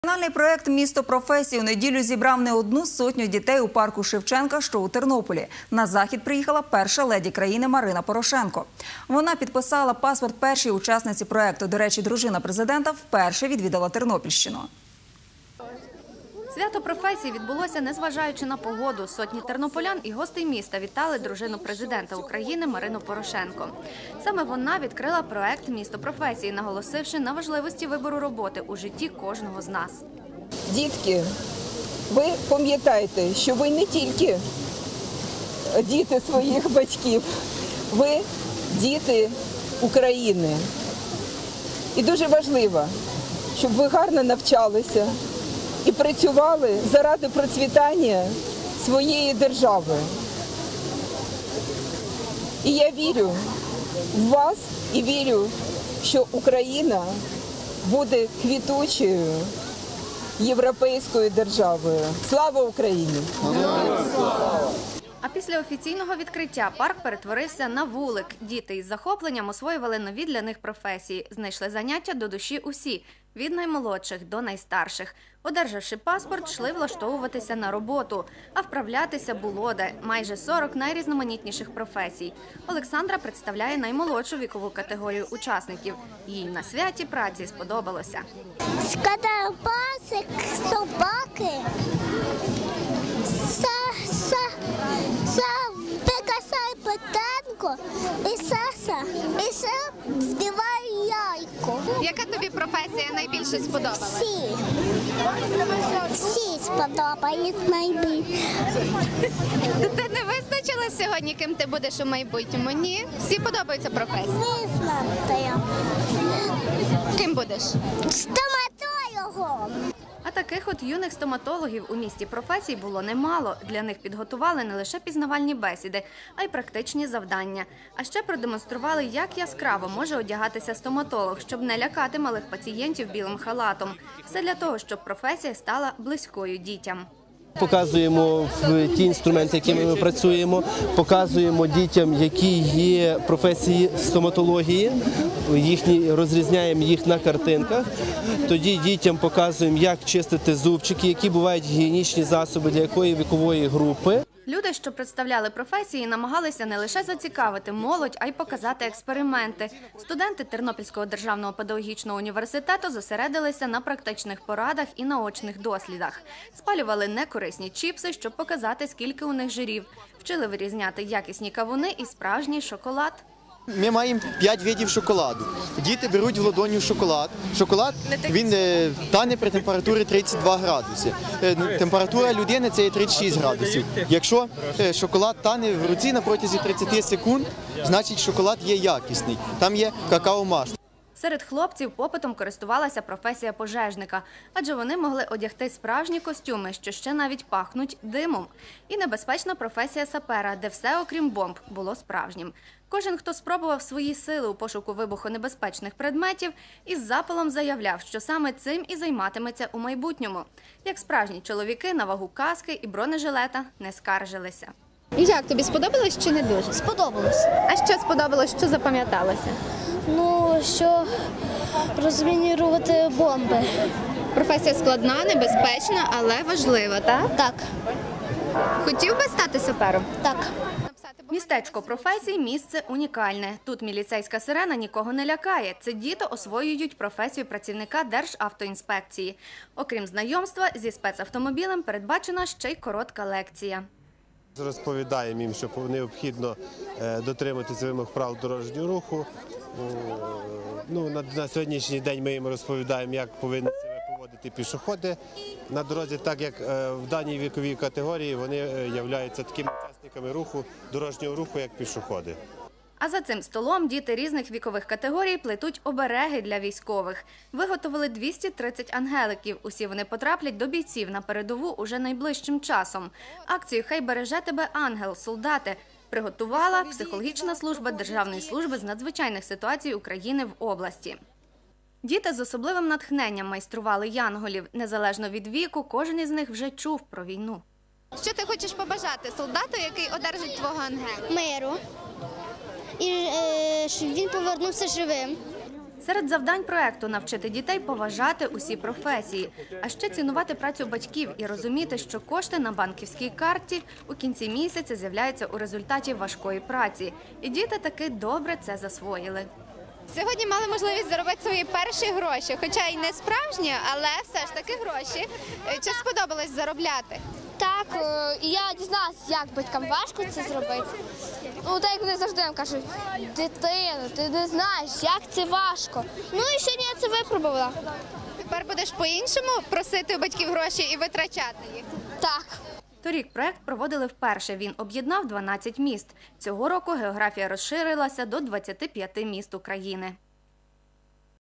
Національний проєкт «Місто професій» у неділю зібрав не одну сотню дітей у парку Шевченка, що у Тернополі. На захід приїхала перша леді країни Марина Порошенко. Вона підписала паспорт першій учасниці проєкту. До речі, дружина президента вперше відвідала Тернопільщину. Свято професій відбулося, незважаючи на погоду. Сотні тернополян і гостей міста вітали дружину президента України Марину Порошенко. Саме вона відкрила проект «Місто професій», наголосивши на важливості вибору роботи у житті кожного з нас. Дітки, ви пам'ятаєте, що ви не тільки діти своїх батьків, ви діти України. І дуже важливо, щоб ви гарно навчалися і працювали заради процвітання своєї держави. І я вірю в вас і вірю, що Україна буде квітучою європейською державою. Слава Україні! А після офіційного відкриття парк перетворився на вулик. Діти із захопленням освоювали нові для них професії. Знайшли заняття до душі усі – від наймолодших до найстарших. Одержавши паспорт, йшли влаштовуватися на роботу. А вправлятися було де – майже 40 найрізноманітніших професій. Олександра представляє наймолодшу вікову категорію учасників. Їй на святі праці сподобалося. Скатарпасик, собаки, Пекасай Петенко і Саса, і все вдіває яйко. Яка тобі професія найбільше сподобалася? Всі сподобають найбільше. Ти не визначила сьогодні, ким ти будеш у майбутньому? Ні? Всі подобаються професії? Визнаю. Ким будеш? Стоматологом. А таких от юних стоматологів у місті професій було немало. Для них підготували не лише пізнавальні бесіди, а й практичні завдання. А ще продемонстрували, як яскраво може одягатися стоматолог, щоб не лякати малих пацієнтів білим халатом. Все для того, щоб професія стала близькою дітям. Показуємо ті інструменти, якими ми працюємо, показуємо дітям, які є професії стоматології, розрізняємо їх на картинках. Тоді дітям показуємо, як чистити зубчики, які бувають гігієнічні засоби для якої вікової групи. Люди, що представляли професії, намагалися не лише зацікавити молодь, а й показати експерименти. Студенти Тернопільського державного педагогічного університету зосередилися на практичних порадах і наочних дослідах. Спалювали некорисні чіпси, щоб показати, скільки у них жирів. Вчили вирізняти якісні кавуни і справжній шоколад. Ми маємо 5 видів шоколаду. Діти беруть в ладоню шоколад. Шоколад, він тане при температурі 32 градуси. Температура людини – це 36 градусів. Якщо шоколад тане в руці на протязі 30 секунд, значить шоколад є якісний. Там є какао-масло. Серед хлопців попитом користувалася професія пожежника, адже вони могли одягти справжні костюми, що ще навіть пахнуть димом. І небезпечна професія сапера, де все, окрім бомб, було справжнім. Кожен, хто спробував свої сили у пошуку вибухонебезпечних предметів, із запалом заявляв, що саме цим і займатиметься у майбутньому. Як справжні чоловіки, на вагу каски і бронежилета не скаржилися. І як, тобі сподобалось чи не дуже? Сподобалось. А що сподобалось, що запам'яталося? Ну, що розмінірувати бомби. Професія складна, небезпечна, але важлива, так? Так, Хотів би стати сапером? так. Містечко професій – місце унікальне. Тут міліцейська сирена нікого не лякає. Це діти освоюють професію працівника Державтоінспекції. Окрім знайомства зі спецавтомобілем, передбачена ще й коротка лекція. Розповідаємо їм, що необхідно дотримуватися вимог правил дорожнього руху. На сьогоднішній день ми їм розповідаємо, як повинні себе поводити пішоходи на дорозі, так як в даній віковій категорії вони являються такими учасниками дорожнього руху, як пішоходи. А за цим столом діти різних вікових категорій плетуть обереги для військових. Виготовили 230 ангеликів. Усі вони потраплять до бійців на передову уже найближчим часом. Акцію «Хай береже тебе ангел, солдати» приготувала психологічна служба Державної служби з надзвичайних ситуацій України в області. Діти з особливим натхненням майстрували янголів. Незалежно від віку, кожен із них вже чув про війну. Що ти хочеш побажати солдату, який одержить твого ангела? Миру. І щоб він повернувся живим. Серед завдань проекту – навчити дітей поважати усі професії, а ще цінувати працю батьків і розуміти, що кошти на банківській карті у кінці місяця з'являються у результаті важкої праці. І діти таки добре це засвоїли. Сьогодні мали можливість заробити свої перші гроші, хоча й не справжні, але все ж таки гроші. Чи сподобалось заробляти? Так, і я дізналася, як батькам важко це зробити. Ну, так як вони завжди нам кажуть, дитино, ти не знаєш, як це важко. Ну і сьогодні я це випробувала. Тепер будеш по-іншому просити у батьків гроші і витрачати їх? Так. Торік проект проводили вперше. Він об'єднав 12 міст. Цього року географія розширилася до 25 міст України.